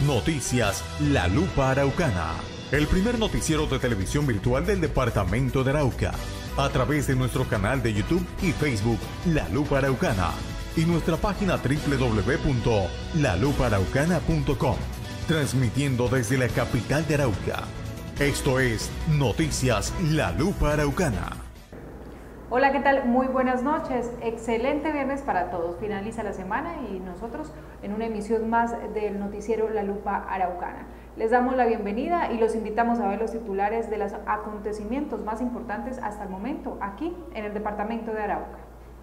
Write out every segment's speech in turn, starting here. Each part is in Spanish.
Noticias La Lupa Araucana, el primer noticiero de televisión virtual del departamento de Arauca, a través de nuestro canal de YouTube y Facebook La Lupa Araucana y nuestra página www.lalupaaraucana.com, transmitiendo desde la capital de Arauca. Esto es Noticias La Lupa Araucana. Hola, ¿qué tal? Muy buenas noches. Excelente viernes para todos. Finaliza la semana y nosotros en una emisión más del noticiero La Lupa Araucana. Les damos la bienvenida y los invitamos a ver los titulares de los acontecimientos más importantes hasta el momento aquí en el departamento de Arauca.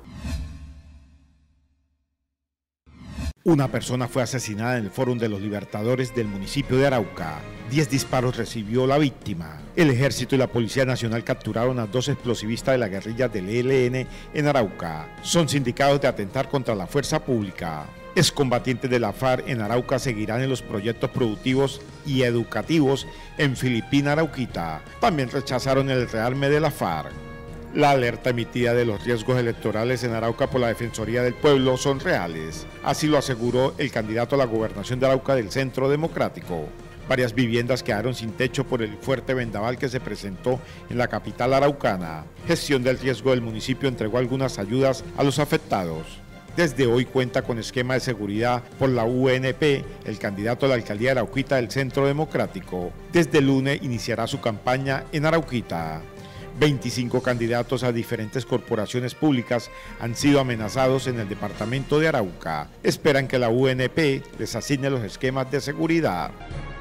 Una persona fue asesinada en el Fórum de los Libertadores del municipio de Arauca. 10 disparos recibió la víctima. El Ejército y la Policía Nacional capturaron a 2 explosivistas de la guerrilla del ELN en Arauca. Son sindicados de atentar contra la fuerza pública. Excombatientes de la FARC en Arauca seguirán en los proyectos productivos y educativos en Filipina Arauquita. También rechazaron el rearme de la FARC. La alerta emitida de los riesgos electorales en Arauca por la Defensoría del Pueblo son reales. Así lo aseguró el candidato a la gobernación de Arauca del Centro Democrático. Varias viviendas quedaron sin techo por el fuerte vendaval que se presentó en la capital araucana. Gestión del riesgo del municipio entregó algunas ayudas a los afectados. Desde hoy cuenta con esquema de seguridad por la UNP, el candidato a la alcaldía de Arauquita del Centro Democrático. Desde el lunes iniciará su campaña en Arauquita. 25 candidatos a diferentes corporaciones públicas han sido amenazados en el departamento de Arauca. Esperan que la UNP les asigne los esquemas de seguridad.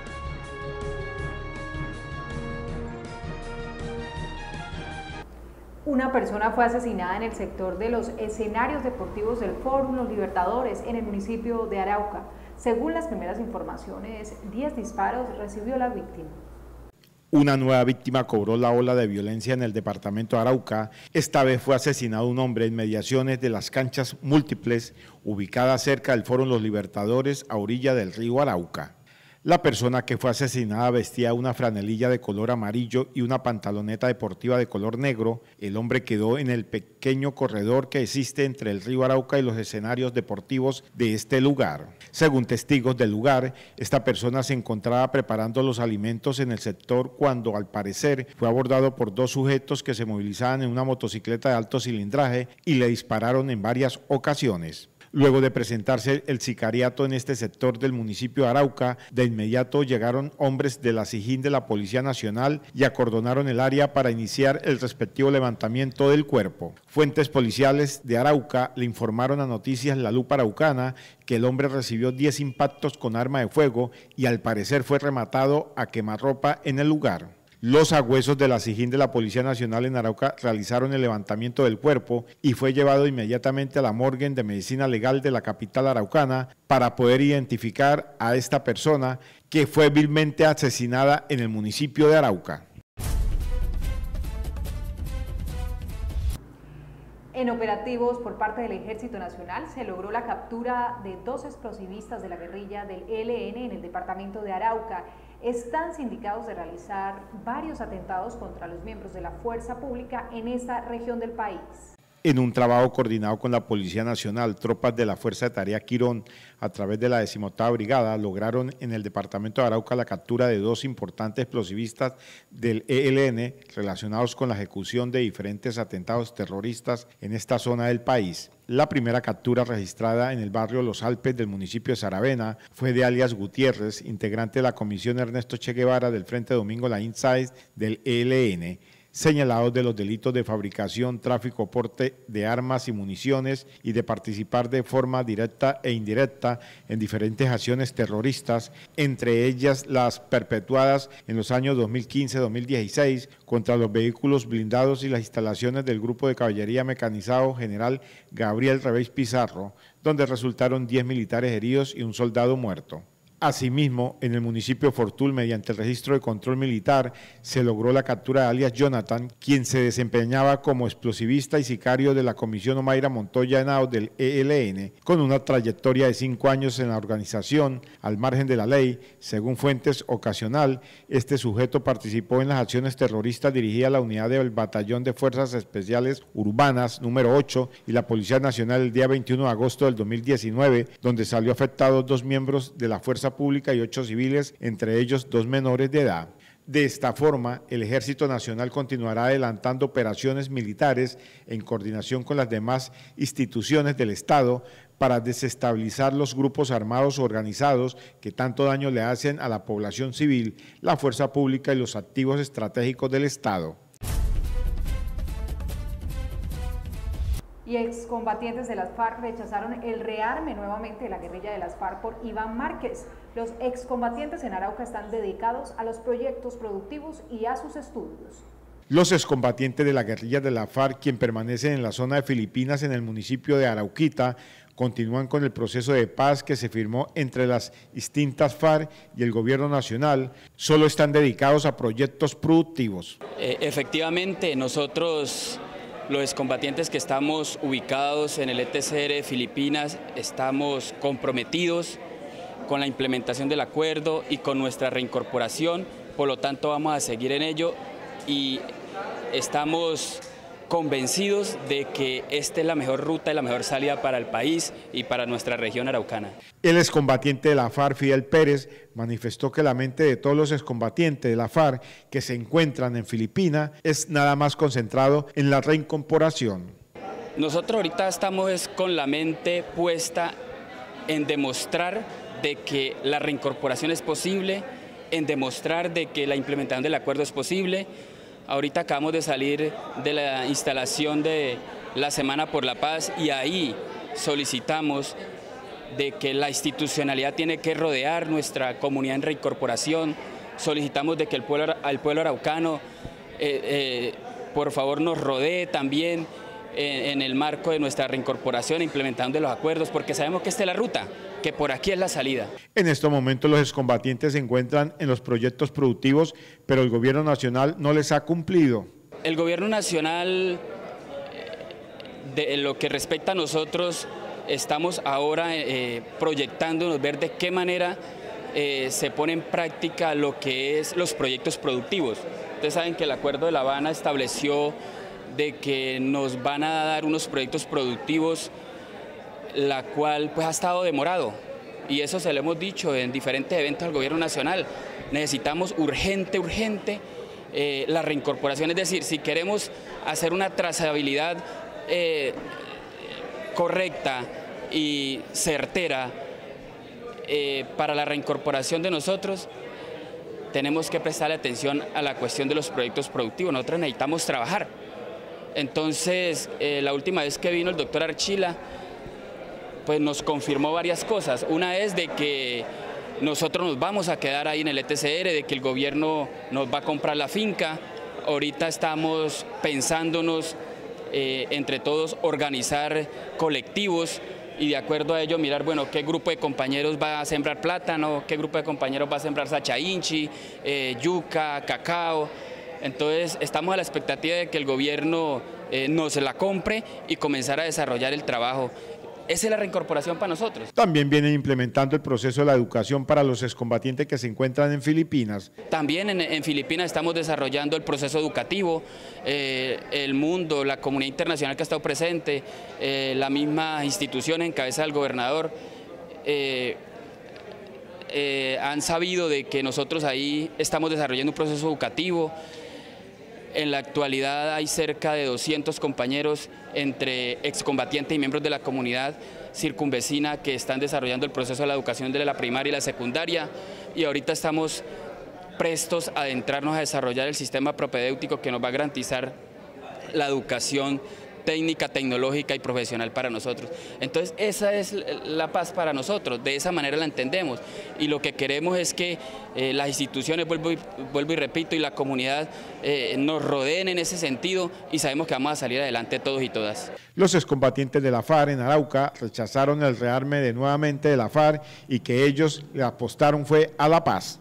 Una persona fue asesinada en el sector de los escenarios deportivos del Fórum Los Libertadores en el municipio de Arauca. Según las primeras informaciones, 10 disparos recibió la víctima. Una nueva víctima cobró la ola de violencia en el departamento de Arauca. Esta vez fue asesinado un hombre en mediaciones de las canchas múltiples ubicadas cerca del Fórum Los Libertadores a orilla del río Arauca. La persona que fue asesinada vestía una franelilla de color amarillo y una pantaloneta deportiva de color negro. El hombre quedó en el pequeño corredor que existe entre el río Arauca y los escenarios deportivos de este lugar. Según testigos del lugar, esta persona se encontraba preparando los alimentos en el sector cuando, al parecer, fue abordado por 2 sujetos que se movilizaban en una motocicleta de alto cilindraje y le dispararon en varias ocasiones. Luego de presentarse el sicariato en este sector del municipio de Arauca, de inmediato llegaron hombres de la SIJIN de la Policía Nacional y acordonaron el área para iniciar el respectivo levantamiento del cuerpo. Fuentes policiales de Arauca le informaron a Noticias La Lupa Araucana que el hombre recibió 10 impactos con arma de fuego y al parecer fue rematado a quemarropa en el lugar. Los agüesos de la SIJIN de la Policía Nacional en Arauca realizaron el levantamiento del cuerpo y fue llevado inmediatamente a la morgue de medicina legal de la capital araucana para poder identificar a esta persona que fue vilmente asesinada en el municipio de Arauca. En operativos por parte del Ejército Nacional se logró la captura de 2 explosivistas de la guerrilla del ELN en el departamento de Arauca. Están sindicados de realizar varios atentados contra los miembros de la fuerza pública en esta región del país. En un trabajo coordinado con la Policía Nacional, tropas de la Fuerza de Tarea Quirón, a través de la 18ª Brigada, lograron en el departamento de Arauca la captura de 2 importantes explosivistas del ELN relacionados con la ejecución de diferentes atentados terroristas en esta zona del país. La primera captura registrada en el barrio Los Alpes del municipio de Saravena fue de alias Gutiérrez, integrante de la Comisión Ernesto Che Guevara del Frente Domingo Laín Sáez del ELN, señalados de los delitos de fabricación, tráfico, porte de armas y municiones y de participar de forma directa e indirecta en diferentes acciones terroristas, entre ellas las perpetuadas en los años 2015-2016 contra los vehículos blindados y las instalaciones del Grupo de Caballería Mecanizado General Gabriel Reveis Pizarro, donde resultaron 10 militares heridos y un soldado muerto. Asimismo, en el municipio de Fortul, mediante el registro de control militar, se logró la captura de alias Jonathan, quien se desempeñaba como explosivista y sicario de la Comisión Omaira Montoya Henao del ELN, con una trayectoria de 5 años en la organización, al margen de la ley. Según fuentes ocasional, este sujeto participó en las acciones terroristas dirigidas a la unidad del Batallón de Fuerzas Especiales Urbanas número 8 y la Policía Nacional el día 21 de agosto del 2019, donde salió afectados 2 miembros de la Fuerza fuerza pública y 8 civiles, entre ellos 2 menores de edad. De esta forma, el Ejército Nacional continuará adelantando operaciones militares en coordinación con las demás instituciones del Estado para desestabilizar los grupos armados organizados que tanto daño le hacen a la población civil, la fuerza pública y los activos estratégicos del Estado. Y excombatientes de las FARC rechazaron el rearme nuevamente de la guerrilla de las FARC por Iván Márquez. Los excombatientes en Arauca están dedicados a los proyectos productivos y a sus estudios. Los excombatientes de la guerrilla de la FARC, quien permanecen en la zona de Filipinas en el municipio de Arauquita, continúan con el proceso de paz que se firmó entre las distintas FARC y el gobierno nacional. Solo están dedicados a proyectos productivos. Efectivamente, nosotros, los excombatientes que estamos ubicados en el ETCR de Filipinas, estamos comprometidos con la implementación del acuerdo y con nuestra reincorporación, por lo tanto vamos a seguir en ello y estamos convencidos de que esta es la mejor ruta y la mejor salida para el país y para nuestra región araucana. El excombatiente de la FARC, Fidel Pérez, manifestó que la mente de todos los excombatientes de la FARC que se encuentran en Filipinas es nada más concentrado en la reincorporación. Nosotros ahorita estamos con la mente puesta en demostrar de que la reincorporación es posible, en demostrar de que la implementación del acuerdo es posible. Ahorita acabamos de salir de la instalación de la Semana por la Paz y ahí solicitamos de que la institucionalidad tiene que rodear nuestra comunidad en reincorporación. Solicitamos de que el pueblo araucano por favor nos rodee también en el marco de nuestra reincorporación, implementando los acuerdos, porque sabemos que esta es la ruta, que por aquí es la salida. En estos momentos los excombatientes se encuentran en los proyectos productivos, pero el gobierno nacional no les ha cumplido. El gobierno nacional, de lo que respecta a nosotros, estamos ahora proyectándonos, ver de qué manera se pone en práctica lo que es los proyectos productivos. Ustedes saben que el Acuerdo de La Habana estableció de que nos van a dar unos proyectos productivos, la cual pues ha estado demorado, y eso se lo hemos dicho en diferentes eventos al gobierno nacional. Necesitamos urgente la reincorporación, es decir, si queremos hacer una trazabilidad correcta y certera para la reincorporación de nosotros, tenemos que prestarle atención a la cuestión de los proyectos productivos. Nosotros necesitamos trabajar. Entonces, la última vez que vino el doctor Archila, pues nos confirmó varias cosas. Una es de que nosotros nos vamos a quedar ahí en el ETCR, de que el gobierno nos va a comprar la finca. Ahorita estamos pensándonos entre todos organizar colectivos y de acuerdo a ello mirar, bueno, qué grupo de compañeros va a sembrar plátano, qué grupo de compañeros va a sembrar sachainchi, yuca, cacao. Entonces estamos a la expectativa de que el gobierno nos la compre y comenzar a desarrollar el trabajo. Esa es la reincorporación para nosotros. También vienen implementando el proceso de la educación para los excombatientes que se encuentran en Filipinas. También en Filipinas estamos desarrollando el proceso educativo, el mundo, la comunidad internacional que ha estado presente, la misma institución en cabeza del gobernador, han sabido de que nosotros ahí estamos desarrollando un proceso educativo. En la actualidad hay cerca de 200 compañeros entre excombatientes y miembros de la comunidad circunvecina que están desarrollando el proceso de la educación de la primaria y la secundaria, y ahorita estamos prestos a adentrarnos a desarrollar el sistema propedéutico que nos va a garantizar la educación técnica, tecnológica y profesional para nosotros. Entonces esa es la paz para nosotros, de esa manera la entendemos, y lo que queremos es que las instituciones, vuelvo y repito, y la comunidad nos rodeen en ese sentido, y sabemos que vamos a salir adelante todos y todas. Los excombatientes de la FARC en Arauca rechazaron el rearme nuevamente de la FARC y que ellos le apostaron fue a la paz.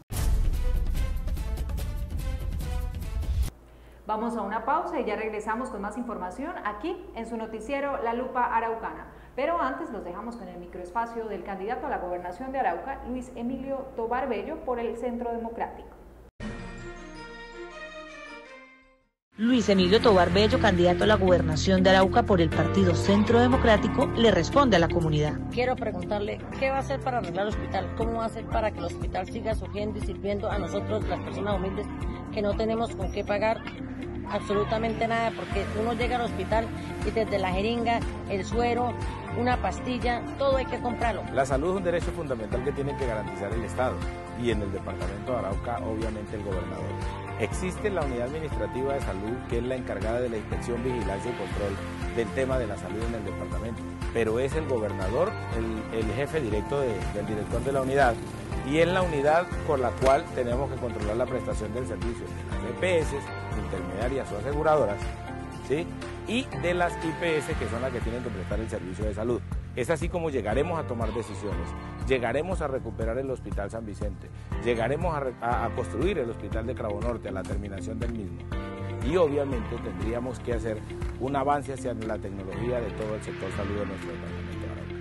Vamos a una pausa y ya regresamos con más información aquí en su noticiero La Lupa Araucana. Pero antes los dejamos con el microespacio del candidato a la gobernación de Arauca, Luis Emilio Tobar Bello, por el Centro Democrático. Luis Emilio Tovar Bello, candidato a la gobernación de Arauca por el Partido Centro Democrático, le responde a la comunidad. Quiero preguntarle qué va a hacer para arreglar el hospital, cómo va a hacer para que el hospital siga surgiendo y sirviendo a nosotros, las personas humildes, que no tenemos con qué pagar absolutamente nada, porque uno llega al hospital y desde la jeringa, el suero, una pastilla, todo hay que comprarlo. La salud es un derecho fundamental que tiene que garantizar el Estado y en el departamento de Arauca obviamente el gobernador. Existe la unidad administrativa de salud que es la encargada de la inspección, vigilancia y control del tema de la salud en el departamento, pero es el gobernador el jefe directo del director de la unidad y es la unidad por la cual tenemos que controlar la prestación del servicio de las EPS, intermediarias o aseguradoras, ¿sí? Y de las IPS, que son las que tienen que prestar el servicio de salud. Es así como llegaremos a tomar decisiones, llegaremos a recuperar el Hospital San Vicente, llegaremos a construir el Hospital de Cravo Norte, a la terminación del mismo. Y obviamente tendríamos que hacer un avance hacia la tecnología de todo el sector salud de nuestro departamento de Arauca.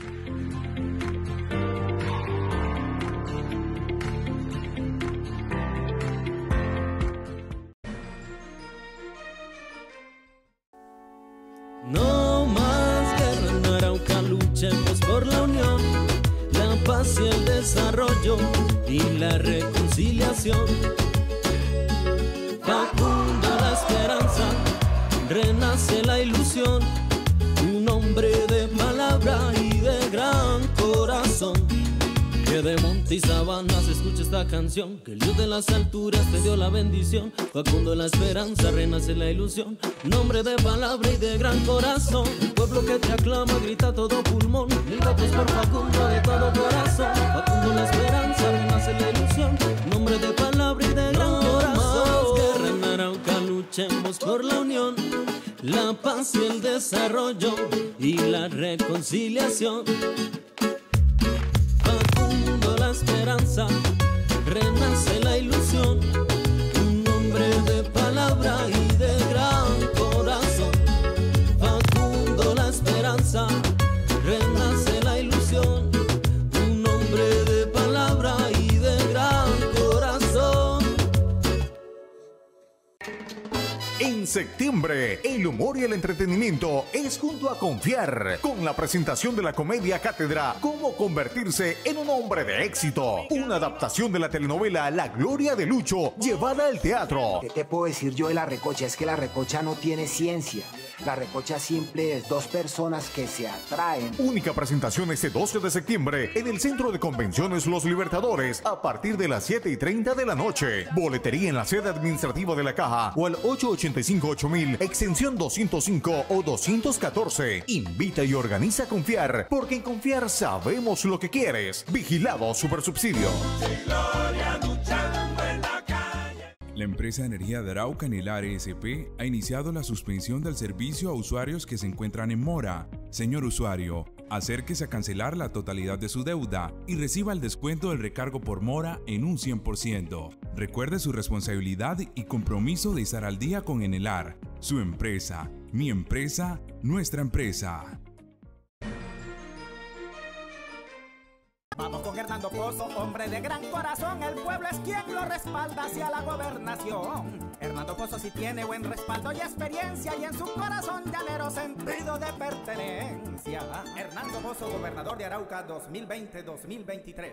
No más guerra en Arauca, luchemos por la unión, la paz y el desarrollo y la reconciliación. Fecunda la esperanza, renace la ilusión, un hombre de palabra y de gran corazón. Que de monte y sabanas escucha esta canción, que el Dios de las alturas te dio la bendición. Facundo la esperanza, renace la ilusión, nombre de palabra y de gran corazón. El pueblo que te aclama grita a todo pulmón, mil votos por Facundo de todo corazón. Facundo la esperanza, renace la ilusión, nombre de palabra y de gran corazón. Más guerra en Arauca, luchemos por la unión, la paz y el desarrollo y la reconciliación. La esperanza, renace la ilusión, un hombre de palabra y de gran corazón. Facundo la esperanza, renace la ilusión, un hombre de palabra y de gran corazón. En septiembre, el humor y el entretenimiento es junto a Confiar, con la presentación de la comedia cátedra Cómo convertirse en un hombre de éxito, una adaptación de la telenovela La Gloria de Lucho llevada al teatro. ¿Qué te puedo decir yo de la recocha? Es que la recocha no tiene ciencia. La recocha simple es dos personas que se atraen. Única presentación este 12 de septiembre en el Centro de Convenciones Los Libertadores a partir de las 7:30 de la noche. Boletería en la sede administrativa de la Caja o al 885-8000, extensión 205 o 214. Invita y organiza Confiar, porque en Confiar sabemos lo que quieres. Vigilado Supersubsidio. La empresa de energía de Arauca, Nelar SP, ha iniciado la suspensión del servicio a usuarios que se encuentran en mora. Señor usuario, acérquese a cancelar la totalidad de su deuda y reciba el descuento del recargo por mora en un 100%. Recuerde su responsabilidad y compromiso de estar al día con Enelar, su empresa, mi empresa, nuestra empresa. Vamos con Hernando Pozo, hombre de gran corazón, el pueblo es quien lo respalda hacia la gobernación. Hernando Pozo sí tiene buen respaldo y experiencia y en su corazón llanero sentido de pertenencia. Hernando Pozo, gobernador de Arauca 2020-2023.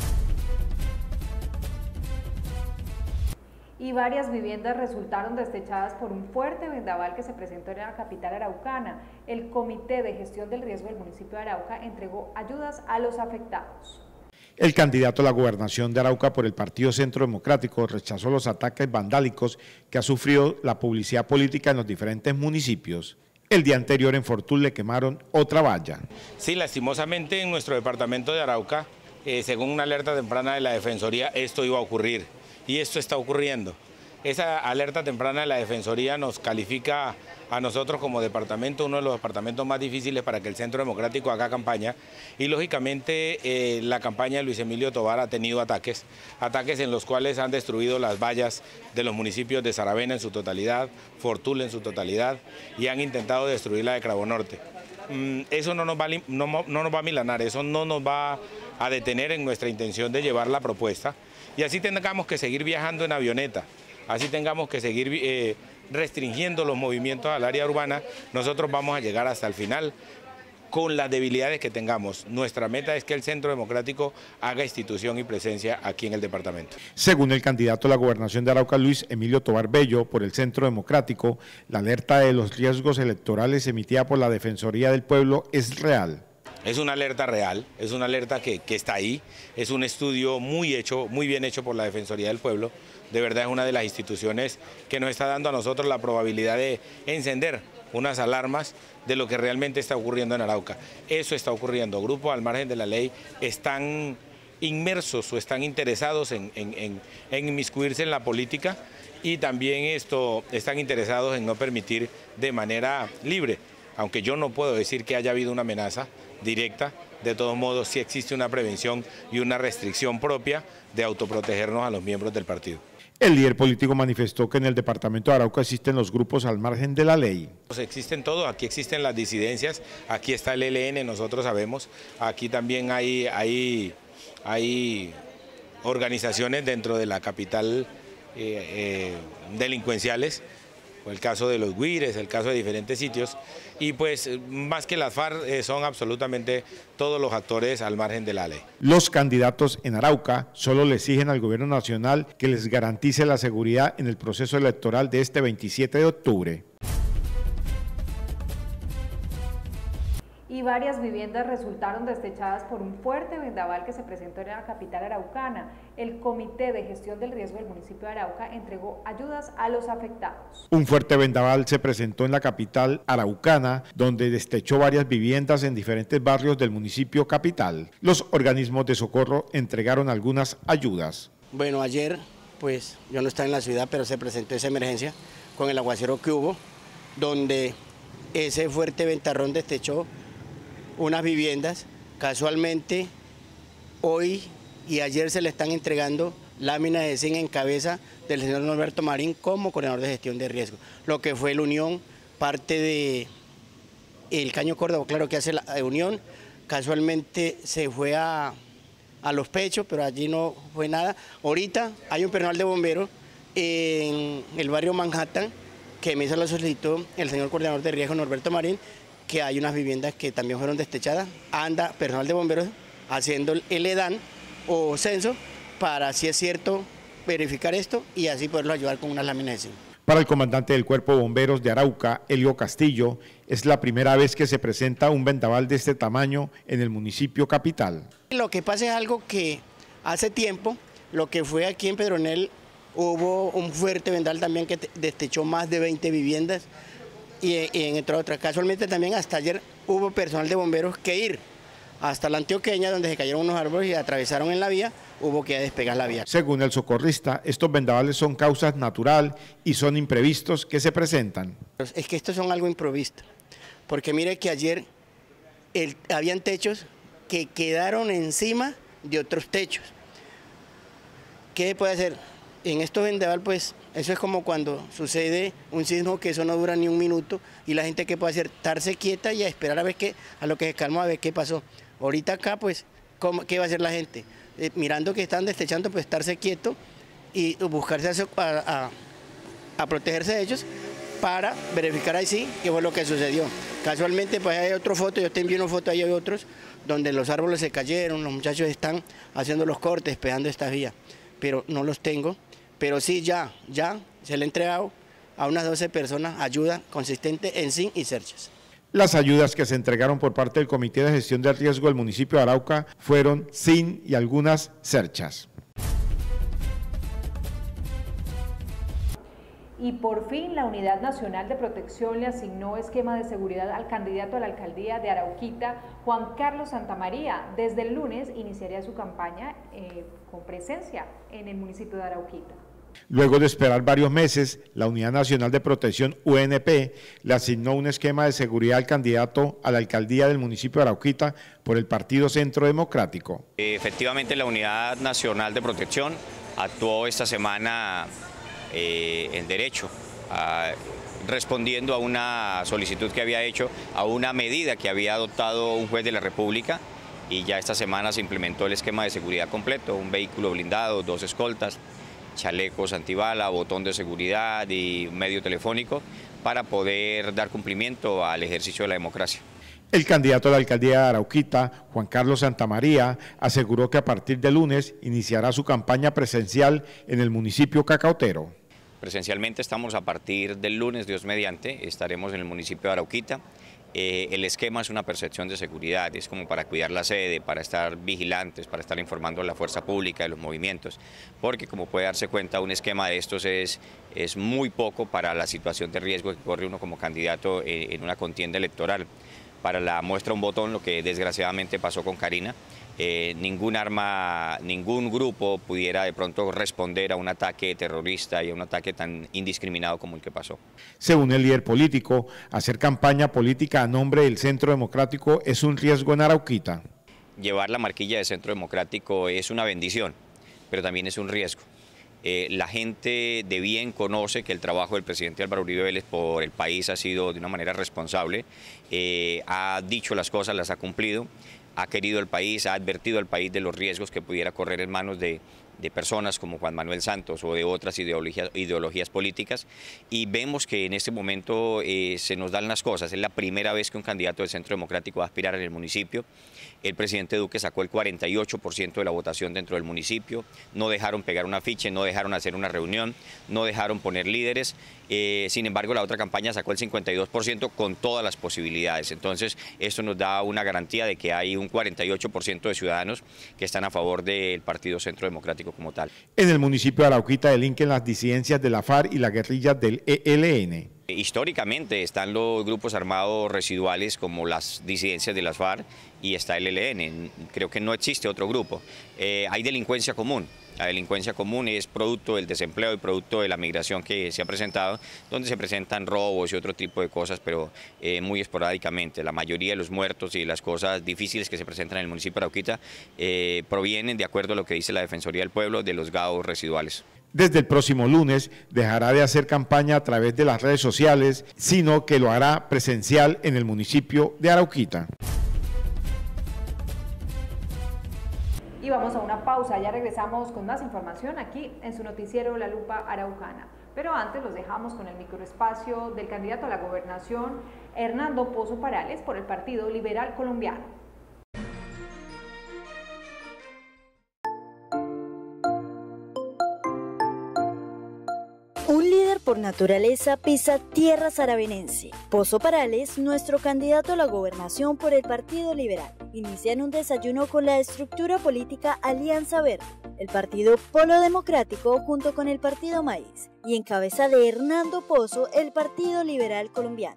Y varias viviendas resultaron destechadas por un fuerte vendaval que se presentó en la capital araucana. El Comité de Gestión del Riesgo del municipio de Arauca entregó ayudas a los afectados. El candidato a la gobernación de Arauca por el Partido Centro Democrático rechazó los ataques vandálicos que ha sufrido la publicidad política en los diferentes municipios. El día anterior en Fortul le quemaron otra valla. Sí, lastimosamente en nuestro departamento de Arauca, según una alerta temprana de la Defensoría, esto iba a ocurrir. Y esto está ocurriendo. Esa alerta temprana de la Defensoría nos califica a nosotros como departamento, uno de los departamentos más difíciles para que el Centro Democrático haga campaña. Y lógicamente la campaña de Luis Emilio Tovar ha tenido ataques en los cuales han destruido las vallas de los municipios de Saravena en su totalidad, Fortul en su totalidad, y han intentado destruir la de Cravo Norte. Eso no nos va a milanar, eso no nos va a detener en nuestra intención de llevar la propuesta. Y así tengamos que seguir viajando en avioneta, así tengamos que seguir restringiendo los movimientos al área urbana, nosotros vamos a llegar hasta el final con las debilidades que tengamos. Nuestra meta es que el Centro Democrático haga institución y presencia aquí en el departamento. Según el candidato a la gobernación de Arauca, Luis Emilio Tobar Bello, por el Centro Democrático, la alerta de los riesgos electorales emitida por la Defensoría del Pueblo es real. Es una alerta real, es una alerta que está ahí, es un estudio muy bien hecho por la Defensoría del Pueblo. De verdad es una de las instituciones que nos está dando a nosotros la probabilidad de encender unas alarmas de lo que realmente está ocurriendo en Arauca. Eso está ocurriendo. Grupos al margen de la ley están inmersos o están interesados en inmiscuirse en la política y también están interesados en no permitir de manera libre. Aunque yo no puedo decir que haya habido una amenaza directa, de todos modos sí existe una prevención y una restricción propia de autoprotegernos a los miembros del partido. El líder político manifestó que en el departamento de Arauca existen los grupos al margen de la ley. Existen todos, aquí existen las disidencias, aquí está el ELN, nosotros sabemos, aquí también hay organizaciones dentro de la capital delincuenciales, el caso de los Guires, el caso de diferentes sitios, y pues más que las FARC son absolutamente todos los actores al margen de la ley. Los candidatos en Arauca solo le exigen al gobierno nacional que les garantice la seguridad en el proceso electoral de este 27 de octubre. Y varias viviendas resultaron destechadas por un fuerte vendaval que se presentó en la capital araucana. El Comité de Gestión del Riesgo del municipio de Arauca entregó ayudas a los afectados. Un fuerte vendaval se presentó en la capital araucana, donde destechó varias viviendas en diferentes barrios del municipio capital. Los organismos de socorro entregaron algunas ayudas. Bueno, ayer, pues yo no estaba en la ciudad, pero se presentó esa emergencia con el aguacero que hubo, donde ese fuerte ventarrón destechó unas viviendas. Casualmente hoy y ayer se le están entregando láminas de zinc en cabeza del señor Norberto Marín como coordinador de gestión de riesgo, lo que fue la Unión, parte de el Caño Córdoba, claro que hace la Unión, casualmente se fue a Los Pechos, pero allí no fue nada. Ahorita hay un personal de bomberos en el barrio Manhattan que me hizo la solicitud el señor coordinador de riesgo Norberto Marín, que hay unas viviendas que también fueron destechadas. Anda personal de bomberos haciendo el EDAN o censo para, si es cierto, verificar esto y así poderlo ayudar con unas láminas de zinc. Para el comandante del Cuerpo de Bomberos de Arauca, Elio Castillo, es la primera vez que se presenta un vendaval de este tamaño en el municipio capital. Lo que pasa es algo que hace tiempo, lo que fue aquí en Pedronel, hubo un fuerte vendaval también que destechó más de 20 viviendas. Y entre otras, casualmente también hasta ayer hubo personal de bomberos que ir hasta la Antioqueña, donde se cayeron unos árboles y atravesaron en la vía, hubo que despegar la vía. Según el socorrista, estos vendavales son causas natural y son imprevistos que se presentan. Es que estos son algo imprevisto, porque mire que ayer habían techos que quedaron encima de otros techos. ¿Qué se puede hacer? En estos vendaval, pues, eso es como cuando sucede un sismo que eso no dura ni un minuto y la gente, ¿qué puede hacer? Estarse quieta y a esperar a ver a lo que se calmó, a ver qué pasó. Ahorita acá, pues, ¿qué va a hacer la gente? Mirando que están destechando, pues estarse quieto y buscarse a protegerse de ellos para verificar ahí sí qué fue lo que sucedió. Casualmente, pues hay otra foto, yo te envío una foto, ahí hay otros, donde los árboles se cayeron, los muchachos están haciendo los cortes, pegando estas vías, pero no los tengo. Pero sí, ya se le ha entregado a unas 12 personas ayuda consistente en zinc y cerchas. Las ayudas que se entregaron por parte del Comité de Gestión de Riesgo del municipio de Arauca fueron zinc y algunas cerchas. Y por fin la Unidad Nacional de Protección le asignó esquema de seguridad al candidato a la alcaldía de Arauquita, Juan Carlos Santamaría. Desde el lunes iniciaría su campaña con presencia en el municipio de Arauquita. Luego de esperar varios meses, la Unidad Nacional de Protección, UNP, le asignó un esquema de seguridad al candidato a la alcaldía del municipio de Arauquita por el Partido Centro Democrático. Efectivamente, la Unidad Nacional de Protección actuó esta semana en derecho, respondiendo a una solicitud que había hecho, a una medida que había adoptado un juez de la República, y ya esta semana se implementó el esquema de seguridad completo, un vehículo blindado, 2 escoltas, chalecos antibala, botón de seguridad y medio telefónico para poder dar cumplimiento al ejercicio de la democracia. El candidato a la alcaldía de Arauquita, Juan Carlos Santamaría, aseguró que a partir de lunes iniciará su campaña presencial en el municipio cacautero. Presencialmente estamos a partir del lunes, Dios mediante, estaremos en el municipio de Arauquita. El esquema es una percepción de seguridad, es como para cuidar la sede, para estar vigilantes, para estar informando a la fuerza pública de los movimientos, porque como puede darse cuenta, un esquema de estos es muy poco para la situación de riesgo que corre uno como candidato en una contienda electoral. Para la muestra un botón, lo que desgraciadamente pasó con Karina, ningún arma, ningún grupo pudiera de pronto responder a un ataque terrorista y a un ataque tan indiscriminado como el que pasó. Según el líder político, hacer campaña política a nombre del Centro Democrático es un riesgo en Arauquita. Llevar la marquilla de Centro Democrático es una bendición, pero también es un riesgo. La gente de bien conoce que el trabajo del presidente Álvaro Uribe Vélez por el país ha sido de una manera responsable, ha dicho las cosas, las ha cumplido, ha querido el país, ha advertido al país de los riesgos que pudiera correr en manos de personas como Juan Manuel Santos o de otras ideologías políticas, y vemos que en este momento se nos dan las cosas. Es la primera vez que un candidato del Centro Democrático va a aspirar en el municipio. El presidente Duque sacó el 48% de la votación dentro del municipio, no dejaron pegar un afiche, no dejaron hacer una reunión, no dejaron poner líderes, sin embargo la otra campaña sacó el 52% con todas las posibilidades. Entonces esto nos da una garantía de que hay un 48% de ciudadanos que están a favor del Partido Centro Democrático como tal. En el municipio de Arauquita delinquen las disidencias de la FARC y la guerrilla del ELN. Históricamente están los grupos armados residuales como las disidencias de las FARC y está el ELN. Creo que no existe otro grupo. Hay delincuencia común. La delincuencia común es producto del desempleo y producto de la migración que se ha presentado, donde se presentan robos y otro tipo de cosas, pero muy esporádicamente. La mayoría de los muertos y las cosas difíciles que se presentan en el municipio de Arauquita provienen, de acuerdo a lo que dice la Defensoría del Pueblo, de los GAOs residuales. Desde el próximo lunes dejará de hacer campaña a través de las redes sociales, sino que lo hará presencial en el municipio de Arauquita. Y vamos a una pausa, ya regresamos con más información aquí en su noticiero La Lupa Araucana. Pero antes los dejamos con el microespacio del candidato a la gobernación, Hernando Pozo Parales, por el Partido Liberal Colombiano. Un líder por naturaleza pisa tierra saravenense. Pozo Parales, nuestro candidato a la gobernación por el Partido Liberal, inicia en un desayuno con la estructura política Alianza Verde, el Partido Polo Democrático junto con el Partido Maíz, y en cabeza de Hernando Pozo, el Partido Liberal Colombiano.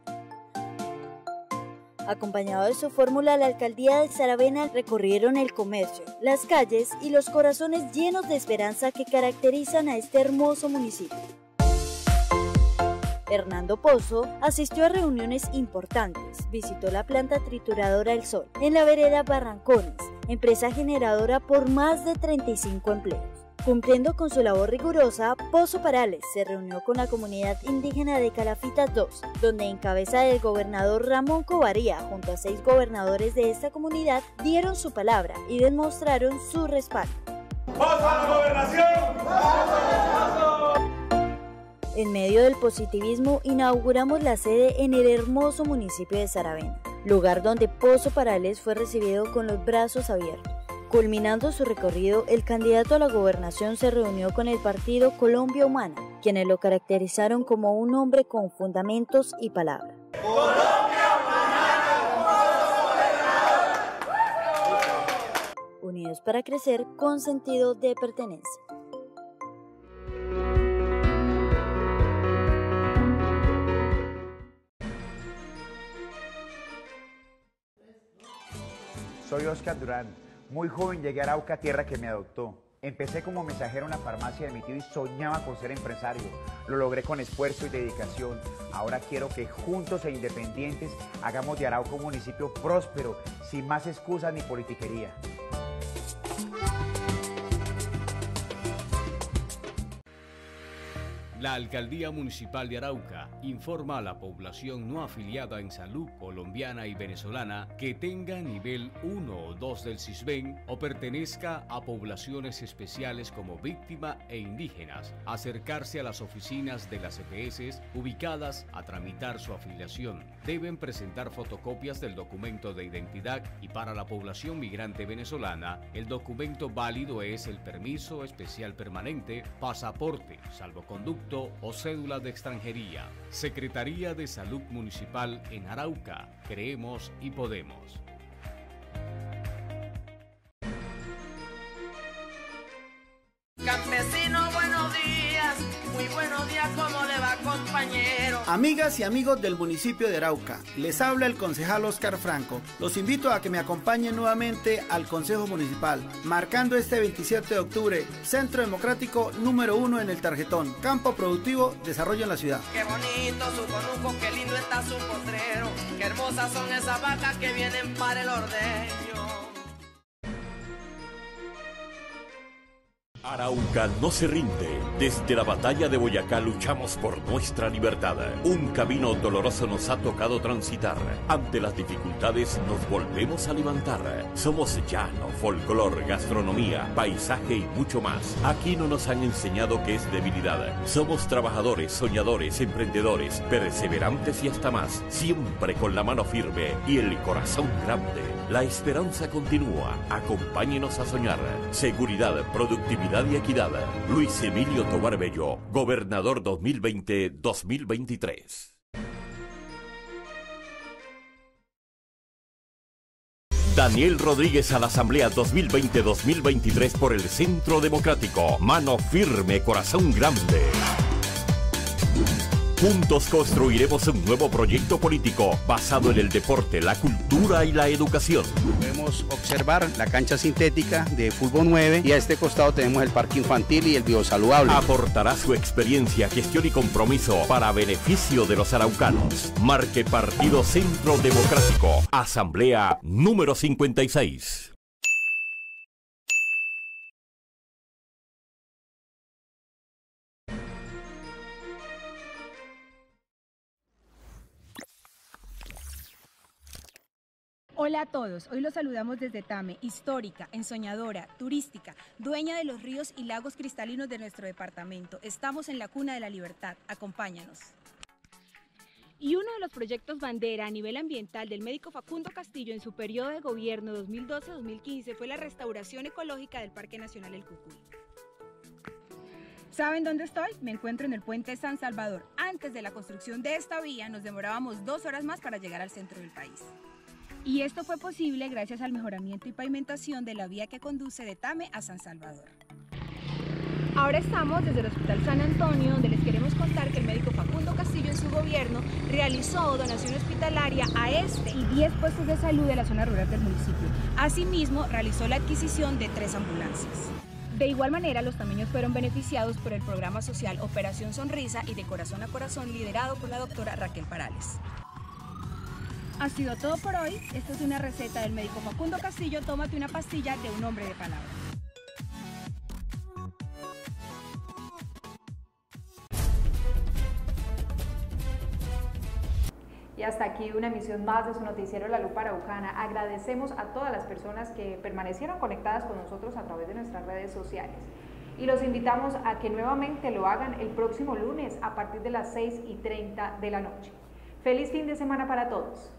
Acompañado de su fórmula, la alcaldía de Saravena recorrieron el comercio, las calles y los corazones llenos de esperanza que caracterizan a este hermoso municipio. Hernando Pozo asistió a reuniones importantes, visitó la planta trituradora El Sol, en la vereda Barrancones, empresa generadora por más de 35 empleos. Cumpliendo con su labor rigurosa, Pozo Parales se reunió con la comunidad indígena de Calafitas II, donde en cabeza del gobernador Ramón Covarría, junto a 6 gobernadores de esta comunidad, dieron su palabra y demostraron su respaldo. ¡Pozo a la gobernación! ¡Pozo! En medio del positivismo, inauguramos la sede en el hermoso municipio de Saravena, lugar donde Pozo Parales fue recibido con los brazos abiertos. Culminando su recorrido, el candidato a la gobernación se reunió con el partido Colombia Humana, quienes lo caracterizaron como un hombre con fundamentos y palabra. Unidos para crecer con sentido de pertenencia. Soy Oscar Durán. Muy joven llegué a Arauca, tierra que me adoptó. Empecé como mensajero en la farmacia de mi tío y soñaba con ser empresario. Lo logré con esfuerzo y dedicación. Ahora quiero que juntos e independientes hagamos de Arauca un municipio próspero, sin más excusas ni politiquería. La Alcaldía Municipal de Arauca informa a la población no afiliada en salud colombiana y venezolana que tenga nivel 1 o 2 del CISBEN o pertenezca a poblaciones especiales como víctima e indígenas, acercarse a las oficinas de las EPS ubicadas a tramitar su afiliación. Deben presentar fotocopias del documento de identidad y para la población migrante venezolana, el documento válido es el permiso especial permanente, pasaporte, salvoconducto o cédula de extranjería. Secretaría de Salud Municipal en Arauca. Creemos y podemos. Campesino, buenos días, muy buenos días, ¿cómo le va, compañero? Amigas y amigos del municipio de Arauca, les habla el concejal Oscar Franco. Los invito a que me acompañen nuevamente al Consejo Municipal, marcando este 27 de octubre, Centro Democrático número 1 en el tarjetón, Campo Productivo, Desarrollo en la Ciudad. Qué bonito su conuco, qué lindo está su potrero, qué hermosas son esas vacas que vienen para el ordeño. Arauca no se rinde. Desde la batalla de Boyacá luchamos por nuestra libertad. Un camino doloroso nos ha tocado transitar. Ante las dificultades nos volvemos a levantar. Somos llano, folclor, gastronomía, paisaje y mucho más. Aquí no nos han enseñado que es debilidad. Somos trabajadores, soñadores, emprendedores, perseverantes y hasta más. Siempre con la mano firme y el corazón grande. La esperanza continúa. Acompáñenos a soñar. Seguridad, productividad y equidad. Luis Emilio Tobar Bello, gobernador 2020-2023. Daniel Rodríguez a la Asamblea 2020-2023 por el Centro Democrático. Mano firme, corazón grande. Juntos construiremos un nuevo proyecto político basado en el deporte, la cultura y la educación. Podemos observar la cancha sintética de fútbol 9 y a este costado tenemos el parque infantil y el biosaludable. Aportará su experiencia, gestión y compromiso para beneficio de los araucanos. Marque Partido Centro Democrático. Asamblea número 56. Hola a todos, hoy los saludamos desde Tame, histórica, ensoñadora, turística, dueña de los ríos y lagos cristalinos de nuestro departamento. Estamos en la cuna de la libertad, acompáñanos. Y uno de los proyectos bandera a nivel ambiental del médico Facundo Castillo en su periodo de gobierno 2012-2015 fue la restauración ecológica del Parque Nacional El Cucuy. ¿Saben dónde estoy? Me encuentro en el puente San Salvador. Antes de la construcción de esta vía nos demorábamos 2 horas más para llegar al centro del país. Y esto fue posible gracias al mejoramiento y pavimentación de la vía que conduce de Tame a San Salvador. Ahora estamos desde el Hospital San Antonio, donde les queremos contar que el médico Facundo Castillo en su gobierno realizó donación hospitalaria a este y 10 puestos de salud de la zona rural del municipio. Asimismo, realizó la adquisición de 3 ambulancias. De igual manera, los tameños fueron beneficiados por el programa social Operación Sonrisa y de Corazón a Corazón, liderado por la doctora Raquel Parales. Ha sido todo por hoy. Esta es una receta del médico Facundo Castillo. Tómate una pastilla de un hombre de palabra. Y hasta aquí una emisión más de su noticiero La Lupa Araucana. Agradecemos a todas las personas que permanecieron conectadas con nosotros a través de nuestras redes sociales. Y los invitamos a que nuevamente lo hagan el próximo lunes a partir de las 6:30 de la noche. Feliz fin de semana para todos.